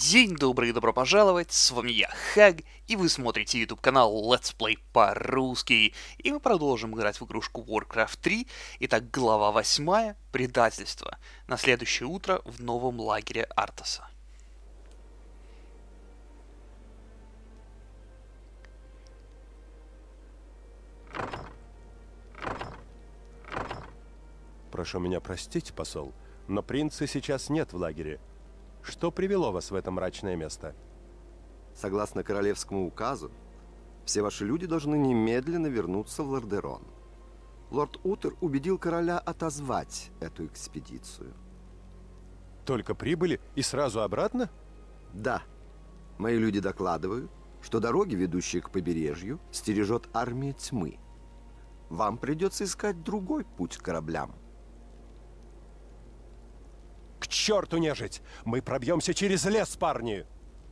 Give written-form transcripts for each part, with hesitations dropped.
День добрый и добро пожаловать, с вами я, Хаг, и вы смотрите YouTube канал Let's Play по-русски. И мы продолжим играть в игрушку Warcraft 3. Итак, глава 8, предательство. На следующее утро в новом лагере Артаса. Прошу меня простить, посол, но принца сейчас нет в лагере. Что привело вас в это мрачное место? Согласно королевскому указу, все ваши люди должны немедленно вернуться в Лордерон. Лорд Утер убедил короля отозвать эту экспедицию. Только прибыли и сразу обратно? Да. Мои люди докладывают, что дороги, ведущие к побережью, стережет армия тьмы. Вам придется искать другой путь к кораблям. К черту нежить! Мы пробьемся через лес, парни!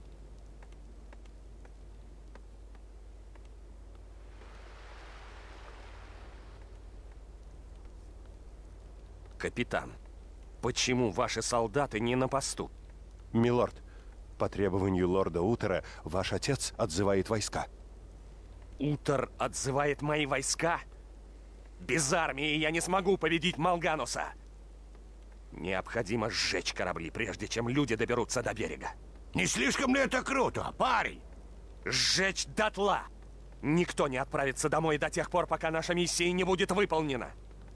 Капитан, почему ваши солдаты не на посту? Милорд, по требованию лорда Утера, ваш отец отзывает войска. Утер отзывает мои войска? Без армии я не смогу победить Малгануса. Необходимо сжечь корабли, прежде чем люди доберутся до берега. Не слишком ли это круто, парень? Сжечь дотла! Никто не отправится домой до тех пор, пока наша миссия не будет выполнена.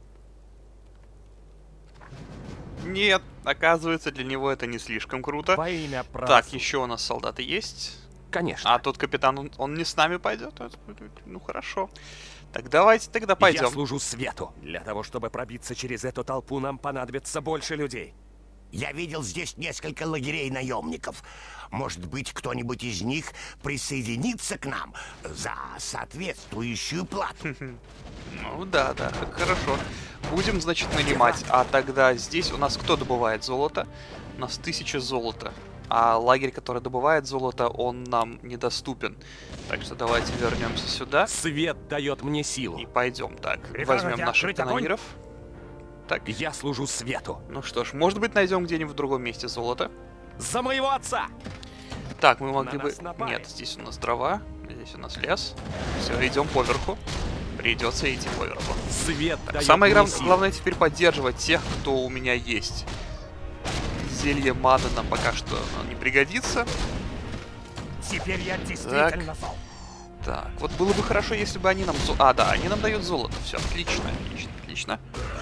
Нет, оказывается, для него это не слишком круто. Во имя прав... Так, еще у нас солдаты есть. Конечно. А тот капитан, он не с нами пойдет? Ну хорошо. Так давайте тогда пойдем. Я служу свету. Для того, чтобы пробиться через эту толпу, нам понадобится больше людей. Я видел здесь несколько лагерей наемников. Может быть, кто-нибудь из них присоединится к нам за соответствующую плату. Ну да, хорошо. Будем, значит, нанимать. А тогда здесь у нас кто добывает золото? У нас 1000 золота. А лагерь, который добывает золото, он нам недоступен. Так что давайте вернемся сюда. Свет дает мне силу. И пойдем. Так, возьмем наших канониров. Так. Я служу свету. Ну что ж, может быть, найдем где-нибудь в другом месте золото. За моего отца! Так, мы могли бы... Нет, здесь у нас дрова, здесь у нас лес. Все, идем поверху. Придется идти поверху. Свет дает Самое мне силу. главное теперь поддерживать тех, кто у меня есть. Зелье маны нам пока что не пригодится. Теперь я действительно фол. Так, вот было бы хорошо, если бы они нам... А, да, они нам дают золото. Все, отлично, отлично.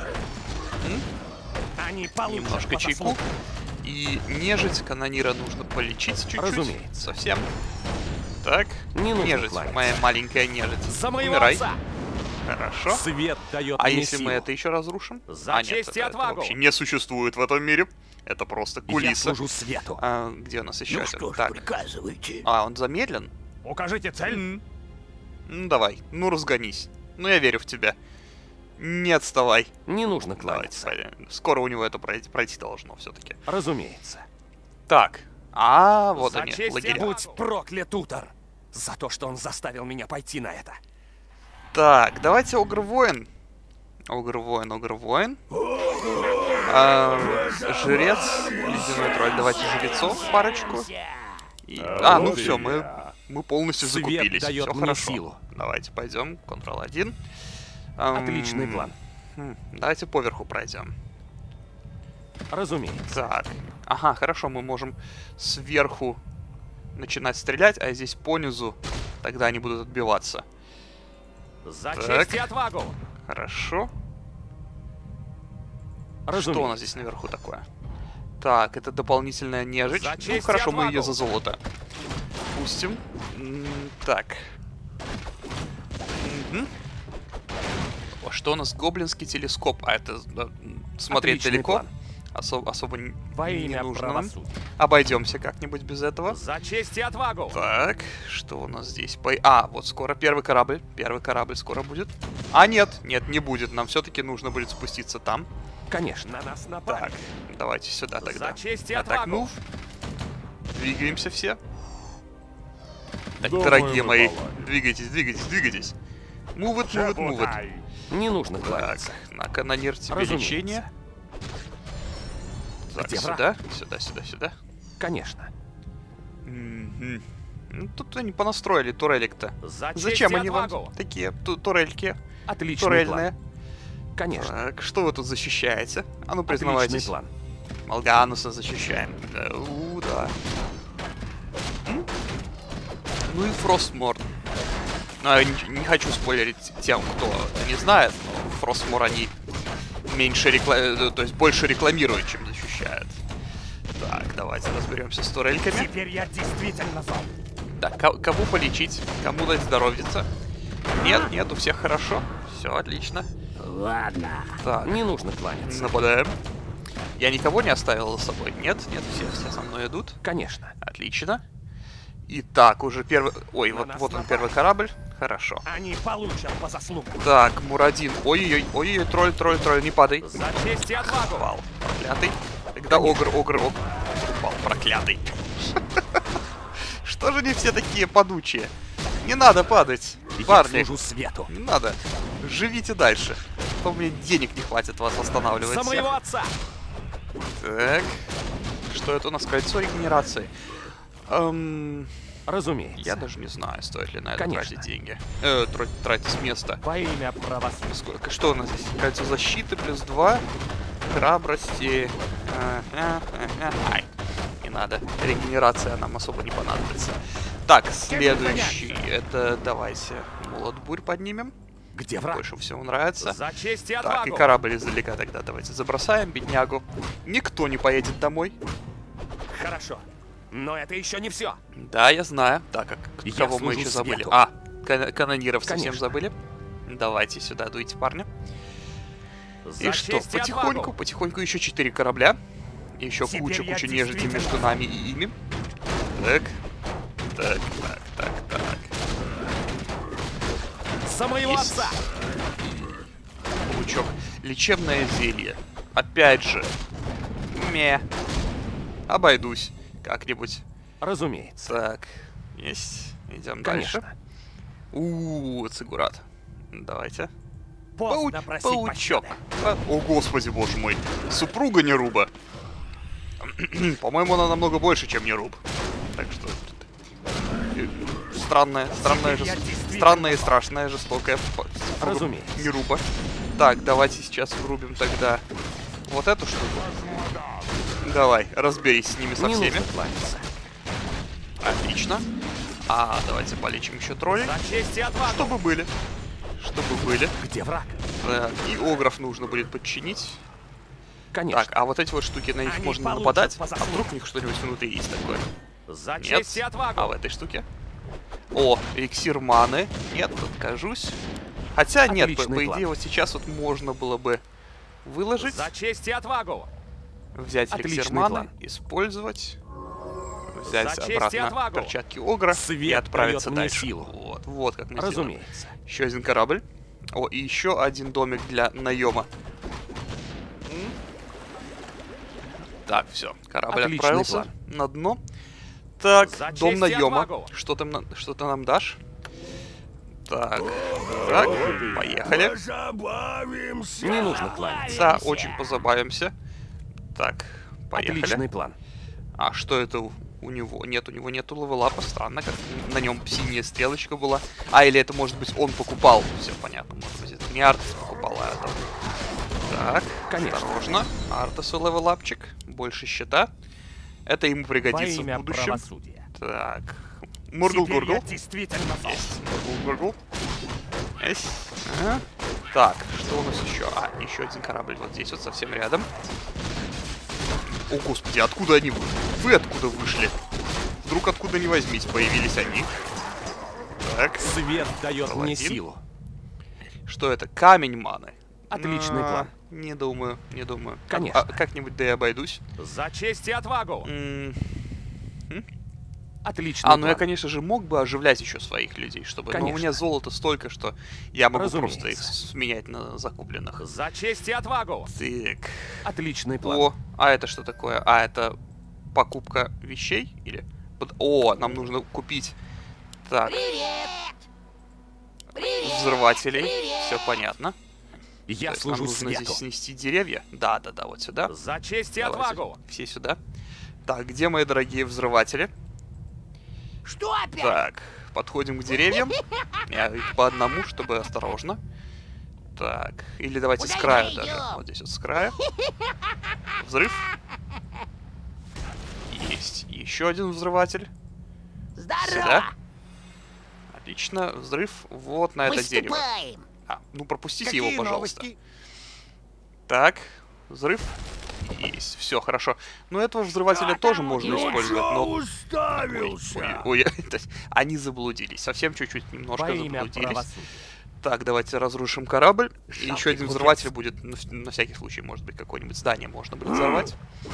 Они получат Немножко чайку. И нежить канонира нужно полечить чуть-чуть. Разумеется. Совсем. Так, Не нужно нежить, кланяться. моя маленькая нежить. За моего Умирай. отца! Хорошо. Свет дает А мне если силу. мы это еще разрушим? За нет, честь и это отвагу! вообще не существует в этом мире. Это просто Я кулиса. служу свету. А, где у нас еще Ну один? что ж, Так. приказывайте. А, он замедлен? Укажите цель. Ну давай, ну разгонись. Ну я верю в тебя. Не отставай. Не нужно Давайте, кланяться. пойдем. Скоро у него это пройти должно все-таки. Разумеется. Так, вот За они, честь и лагеря. будь проклят, Утер! За то, что он заставил меня пойти на это. Так, давайте Огр-воин. Огр-воин. Жрец, ледяной тролль. Давайте жрецов парочку. Ну все, мы полностью Свет закупились. дает Все мне хорошо. силу. Давайте пойдем. Ctrl-1. Отличный план. Давайте поверху пройдем. Разумеется. Так. Ага, хорошо, мы можем сверху начинать стрелять, а здесь понизу тогда они будут отбиваться. За Так. честь и отвагу! Хорошо. Разумеется. Что у нас здесь наверху такое? Так, это дополнительная нежить. За Ну, честь и хорошо, мы ее отвагу. за золото пустим. Так. Что у нас? Гоблинский телескоп. А это смотреть Отличный далеко. план. Особо Во не имя нужно нам. правосудия. Обойдемся как-нибудь без этого. За честь и отвагу! Так, что у нас здесь? Вот скоро первый корабль. Первый корабль скоро будет. Нет, не будет. Нам все-таки нужно будет спуститься там. Конечно. На нас напали. Так, давайте сюда тогда. За честь и Атак, отвагу! move. Двигаемся все. Так, Думаю, дорогие мы мои, поладим. двигайтесь. Move it. Не нужно Так, кланяться. на канонир тебе Разумеется. лечение. Так, Где сюда. враг? Сюда. Конечно. Мгм. Ну, тут они понастроили турелек-то. За честь Зачем и они вам отвагу. такие турельки Отличный турельные? план. Конечно. Так, что вы тут защищаете? А ну, Отличный признавайтесь. план. Малгануса защищаем. Да. Ну и Фростморн. Ну, я не хочу спойлерить тем, кто не знает, но Фростмор они меньше то есть больше рекламируют, чем защищают. Так, давайте разберемся с турельками. Теперь я действительно зол. Так, кого полечить? Кому дать здоровьица? Нет, у всех хорошо. Все, отлично. Ладно. Так, Не нужно кланяться. нападаем. Я никого не оставил за собой? Нет, все со мной идут. Конечно. Отлично. Итак, уже первый... Ой, На вот нас он напали. первый корабль. Хорошо. Они получат по заслугам. Так, Мурадин. Ой-ой-ой, тролль, не падай. За честь и отвагу. Упал, проклятый. Тогда огр. Упал, проклятый. Что же они все такие падучие? Не надо падать, Я парни. служу свету. Не надо. Живите дальше. А то мне денег не хватит вас останавливать. За всех. моего отца. Так. Что это у нас? Кольцо регенерации. Разумеется. Я даже не знаю, стоит ли на это Конечно. тратить деньги. Тратить место. Во имя правосудия. Сколько? Что у нас здесь? Кольцо защиты плюс 2. Храбрости. Ай, не надо. Регенерация нам особо не понадобится. Так, следующий. Это давайте молот бурь поднимем. Где враг? Больше всего нравится. За честь и Так, отвагу. и корабль издалека тогда давайте забросаем, беднягу. Никто не поедет домой. Хорошо. Но это еще не все. Да, я знаю. Так, Я кого мы служу еще забыли? свету. А, канониров совсем Конечно. забыли. Давайте сюда дуйте, парни. За И что, честь и отвагу. потихоньку еще 4 корабля. И еще Теперь куча я нежити действительно между нами и ими. Так. За моего Есть. отца. Паучок. Лечебное зелье. Опять же. Обойдусь как-нибудь. Разумеется. Так. Есть. Идем Конечно. дальше. Цигурат. Давайте. Поздно просить Паучок. пощады. О, господи, боже мой. Супруга Неруба. По-моему, она намного больше, чем Неруб. Так что... Странная и страшная, жестокая супруга Разумеется. Неруба. Так, давайте сейчас врубим тогда вот эту штуку. Давай, разберись с ними со Не всеми. нужно кланяться. Отлично. Давайте полечим еще троллей. За честь и отвагу. Чтобы были. Где враг? Так, и огров нужно будет подчинить. Конечно. Так, а вот эти вот штуки, на них Они можно получат нападать? по А заслугам. вдруг у них что-нибудь внутри есть такое? За Нет. честь и отвагу. А в этой штуке? О, эликсир маны. Нет, откажусь. Хотя нет, по Отличный план. идее вот сейчас вот можно было бы выложить, За честь и отвагу. взять эликсир Отличный маны, план. использовать, взять За честь и обратно отвагу. перчатки огра и Свет отправиться дает мне дальше. силу. Вот как мы делаем. Разумеется. Еще один корабль. О, и еще один домик для наема. Так, все, корабль Отличный отправился план. на дно. Так, За дом честь и наема. отвагу. Что ты нам дашь? Так, поехали. Не нужно кланяться. Да, очень позабавимся. Так, поехали. Отличный план. А что это у него? Нет, у него нету левелапа. Странно, как на нем синяя стрелочка была. А, или это, может быть, он покупал. Все понятно, может быть, это не Артас покупал, а это... Так, Конечно. осторожно. Артасу левелапчик. Больше щита. Это ему Во пригодится в имя будущем. правосудия. Так. Теперь Мургл-гургл. я действительно зол. Есть. Мургл-гургл. Есть. Ага. Так, что у нас еще? Еще один корабль вот здесь, вот совсем рядом. О, господи, откуда они? Вы откуда вышли? Вдруг откуда ни возьмись, появились они. Так, Свет дает мне Паладин. силу. что это? Камень маны. Отличный план. Не думаю. Конечно. Как-нибудь да и обойдусь. За честь и отвагу. Ну Отличный я, план. конечно же, мог бы оживлять еще своих людей, чтобы... Но у Конечно. меня золота столько, что я могу Разумеется. просто их сменять на закупленных. За честь и отвагу. Так. Отличный план. О, а это что такое? А, это покупка вещей? Или... О, нам нужно купить... Так. Взрывателей. Все понятно. То Я есть нам служу нужно свету. здесь снести деревья. Да, вот сюда. За честь и Давайте. отвагу. Все сюда. Так, где мои дорогие взрыватели? Что опять? Так, подходим к деревьям. Их по одному, чтобы осторожно. Так, или давайте с Куда края мы даже. идем? Вот здесь вот с края. Взрыв. Есть еще один взрыватель. Здорово! Сюда. Отлично, взрыв вот на это дерево. Выступаем! Ну пропустите Какие его, пожалуйста. новости? Так, взрыв. Есть, все хорошо. Но этого взрывателя тоже можно использовать, но... уставился? Ой, они заблудились. Совсем чуть-чуть, немножко Во имя заблудились. правосудия. Так, давайте разрушим корабль. И Жалкий еще один глупец. взрыватель будет, на всякий случай, может быть, какое-нибудь здание можно будет взорвать.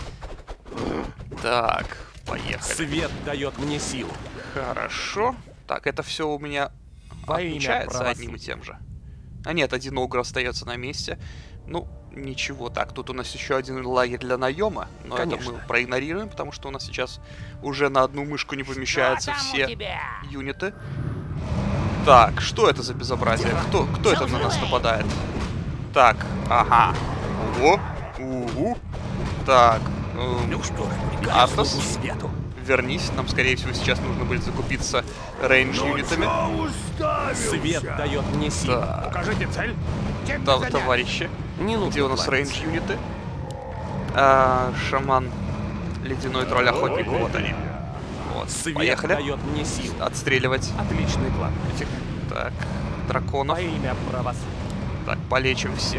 Так, поехали. Свет дает мне силу. Хорошо. Так, это все у меня Во имя отмечается правосудия. одним и тем же. А нет, один огр остается на месте. Ну, ничего. Так, тут у нас еще один лагерь для наема. Но Конечно. это мы проигнорируем, потому что у нас сейчас уже на одну мышку не помещаются Что там у все тебя? юниты. Так, что это за безобразие? Кто это на нас взрывает? нападает? Так, ага. Ого. Угу. Так. Ну что, Артас, свету. вернись. Нам, скорее всего, сейчас нужно будет закупиться рейндж-юнитами. Свет дает мне силу. Так, Укажите цель. товарищи. Не нужно Где у нас кланяться. рейндж-юниты? Шаман, ледяной тролль-охотник. Вот они. Вот, Свет поехали. дает мне силу. Отстреливать Отличный план. этих, так, драконов. Во имя правосудия. Так, полечим всех.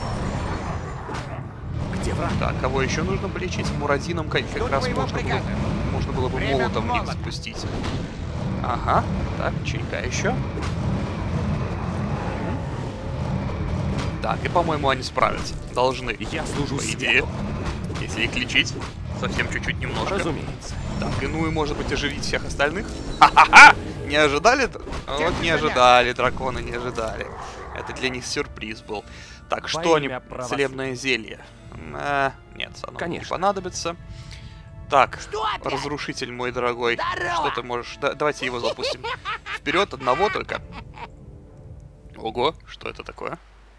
Где враг? Так, кого еще нужно полечить? Мурадином как раз твоего можно было бы Время молотом в них молота. спустить. Ага, так, чайка еще. Так, и, по-моему, они справятся. Должны, Я служу по идее. свету. Если их лечить, совсем чуть-чуть немножко. Разумеется. Так, и ну и, может быть, оживить всех остальных. Ха-ха-ха! Не ожидали? Вот не ожидали, драконы не ожидали. Это для них сюрприз был. Так, что они... имя правосудия. Целебное зелье. Нет, оно не Конечно. понадобится. Так, Что опять? разрушитель мой дорогой. Здорово! Что ты можешь... давайте его запустим. Вперед, одного только. Ого, что это такое?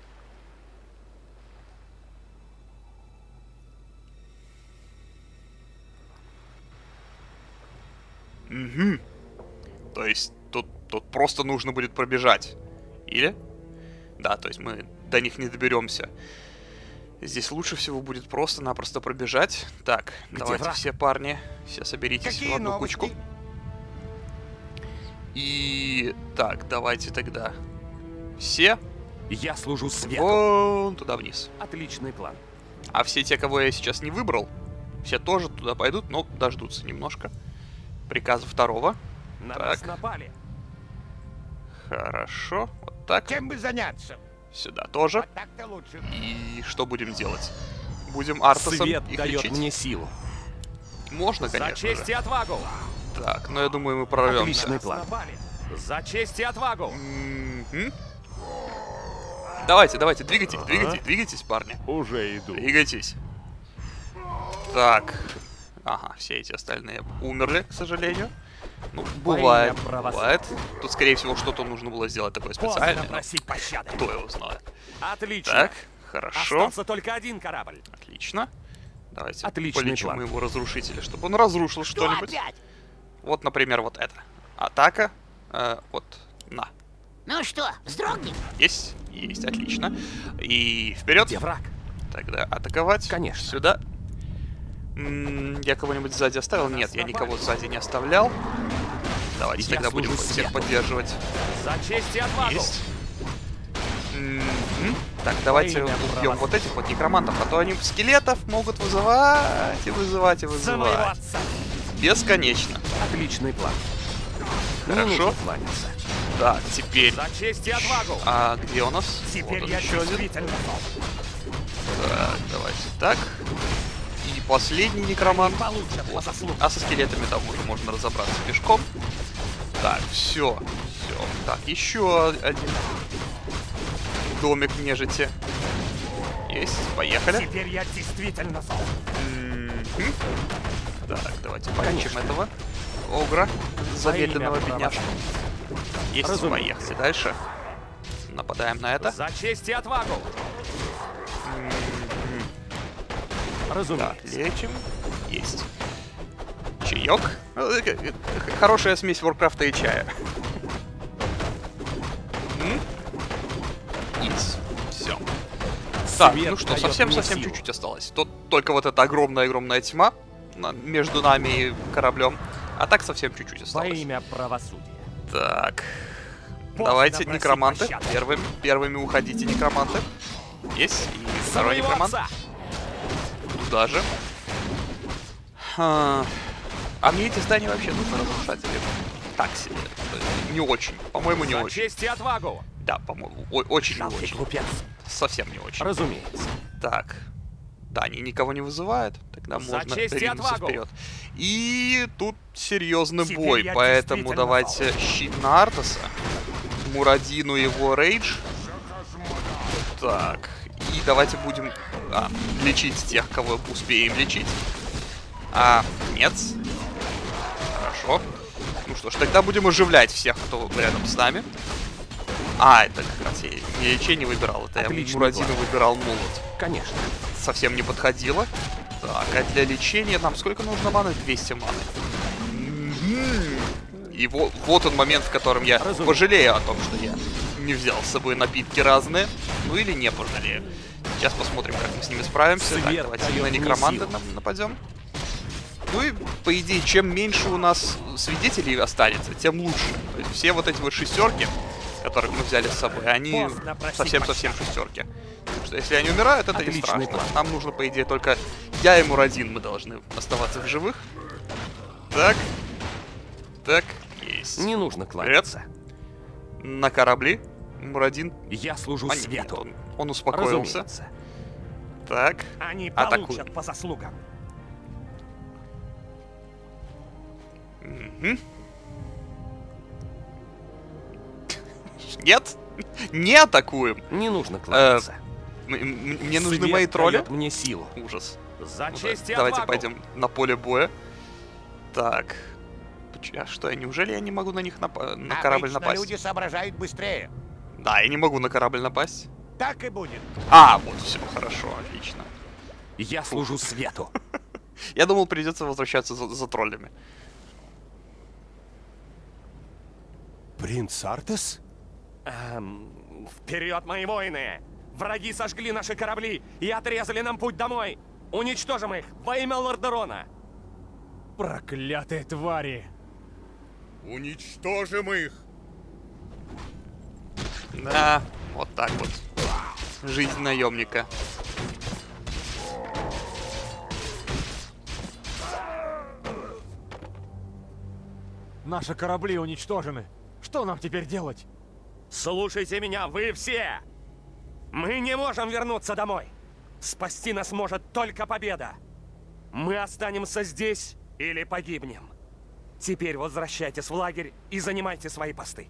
Угу. То есть тут просто нужно будет пробежать. Или? Да, то есть мы до них не доберемся. Здесь лучше всего будет просто-напросто пробежать. Так, давайте враг? все парни, все соберитесь Какие в одну новости? кучку. И так, давайте тогда все Я служу свету. вон туда вниз. Отличный план. А все те, кого я сейчас не выбрал, все тоже туда пойдут, но дождутся немножко приказа второго. На Так. нас напали. Хорошо, вот так. Чем бы заняться? Сюда тоже. Вот так-то лучше. И что будем делать? Будем Артасом Свет их дает лечить? мне силу. Можно, За конечно честь же. и отвагу. Так, но я думаю, мы прорвемся. Отличный план. За честь и отвагу. Мгм. Давайте, двигайтесь, парни. Уже иду. Двигайтесь. Так. Ага, все эти остальные умерли, к сожалению. Ну, бывает, имя правосудия. бывает. Тут, скорее всего, что-то нужно было сделать такое специальное. Поздно но просить пощады. кто его знает. Отлично. Так, хорошо. Остался только один корабль. Отлично. Давайте Отличный полечим план. моего разрушителя, чтобы он разрушил Что что-нибудь. опять? Вот, например, вот это. Атака. Вот, на. Ну что, вздрогнем? Есть, отлично. И вперед. Где враг? Тогда атаковать. Конечно. Сюда. Я кого-нибудь сзади оставил? Нет, я никого сзади не оставлял. Давайте Я тогда будем служу всех свету. поддерживать. За честь и отвагу. Есть. Так, давайте имя убьем правосудия. вот этих вот некромантов, а то они скелетов могут вызывать и вызывать и вызывать. Завоеваться. Бесконечно. Отличный план. Не Хорошо. нужно кланяться. Так, теперь... За честь и отвагу. А где у нас? Теперь Вот он я еще один. действительно Так, давайте так. И последний некромант. получат по Вот. заслугам. А со скелетами там уже можно разобраться пешком. Так, все. Так, еще один домик нежити. Есть, поехали. Теперь я действительно зол. Мгм. Так, давайте полечим этого огра замедленного имя бедняжку. Есть, Разумеется. поехали дальше. Нападаем на это. За честь и отвагу. Так, Разумеется. лечим. Есть. Чаек. Хорошая смесь Warcraft и чая. Все. Так, ну что, совсем чуть-чуть осталось. Тут только вот эта огромная тьма между нами и кораблем. А так совсем чуть-чуть осталось. Во имя правосудия. Так. Давайте, некроманты. Первыми уходите, некроманты. Есть. И второй некромант. Туда же. А мне эти здания вообще нужно разрушать или так себе? Не очень. По-моему, не очень. Честь и отвагу. Да, по-моему, очень не очень. Глупец. Совсем не очень. Разумеется. Так. Да, они никого не вызывают. Тогда За можно честь и ринуться отвагу. вперед. И тут серьезный Теперь бой, я поэтому действительно давайте щит на Артаса. Мурадину его рейдж. Так. И давайте будем лечить тех, кого успеем лечить. Нет. Хорошо. Ну что ж, тогда будем оживлять всех, кто рядом с нами. Это как раз я не лечение выбирал, это я Мурадину выбирал молот. Конечно. Совсем не подходило. Так, а для лечения нам сколько нужно маны? 200 маны. И вот он момент, в котором я пожалею о том, что я не взял с собой напитки разные. Ну или не пожалею. Сейчас посмотрим, как мы с ними справимся. Так, давайте на некроманта нападем. Ну и, по идее, чем меньше у нас свидетелей останется, тем лучше. То есть все вот эти вот шестерки, которых мы взяли с собой, они совсем-совсем шестерки. Потому что если они умирают, это не страшно. Нам нужно, по идее, только я и Мурадин, мы должны оставаться в живых. Так. Так, есть. Не нужно кланяться. На корабли. Мурадин. Я служу свету. Он успокоился. Разумеется. Так. Они атакуем. получат по заслугам. Нет? Не атакуем. Не нужно кланяться. Мне нужны мои тролли. Мне силу. Ужас. За честь и Давайте отвагу. пойдем на поле боя. Так. А что, неужели я не могу на них на корабль напасть? Люди соображают быстрее. Да, я не могу на корабль напасть. Так и будет. Вот, все, хорошо, отлично. Я служу свету. Я думал, придется возвращаться за троллями. Принц Артес? Вперед, мои воины! Враги сожгли наши корабли и отрезали нам путь домой! Уничтожим их во имя Лордерона! Проклятые твари! Уничтожим их! Да, вот так вот. Жизнь наемника. Наши корабли уничтожены. Что нам теперь делать? Слушайте меня, вы все! Мы не можем вернуться домой! Спасти нас может только победа! Мы останемся здесь или погибнем. Теперь возвращайтесь в лагерь и занимайте свои посты.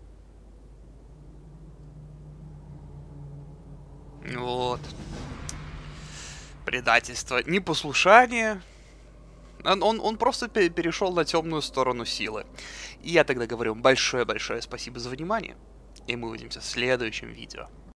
Вот. Предательство. Непослушание. Он просто перешел на темную сторону силы. И я тогда говорю большое-большое спасибо за внимание. И мы увидимся в следующем видео.